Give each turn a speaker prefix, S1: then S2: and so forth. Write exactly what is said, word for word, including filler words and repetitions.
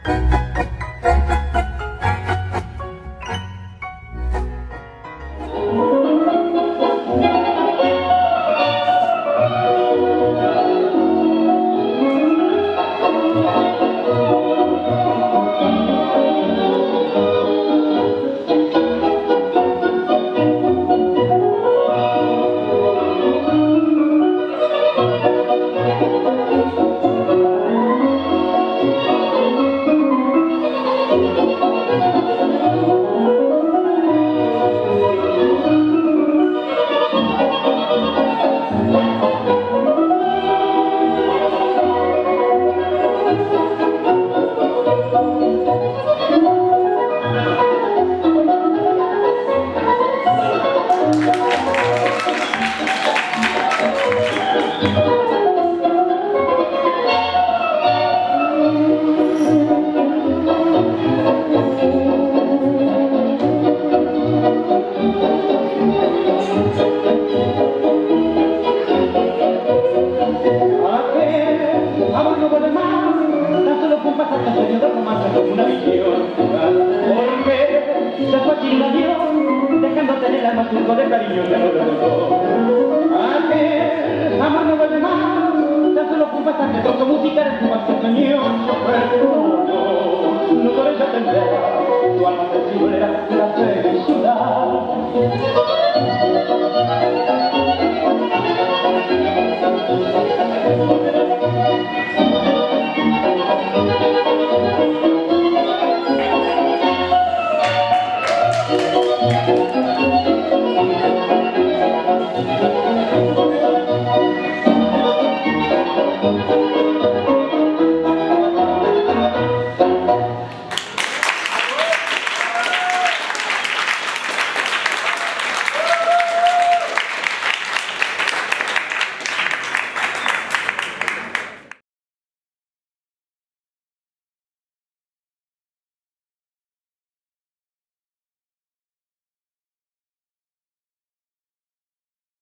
S1: Una visión, porque se fue sin adiós, dejándote en el alma surco de cariño de lo de aquel amor no vuelve más, tan solo fue un pasaje.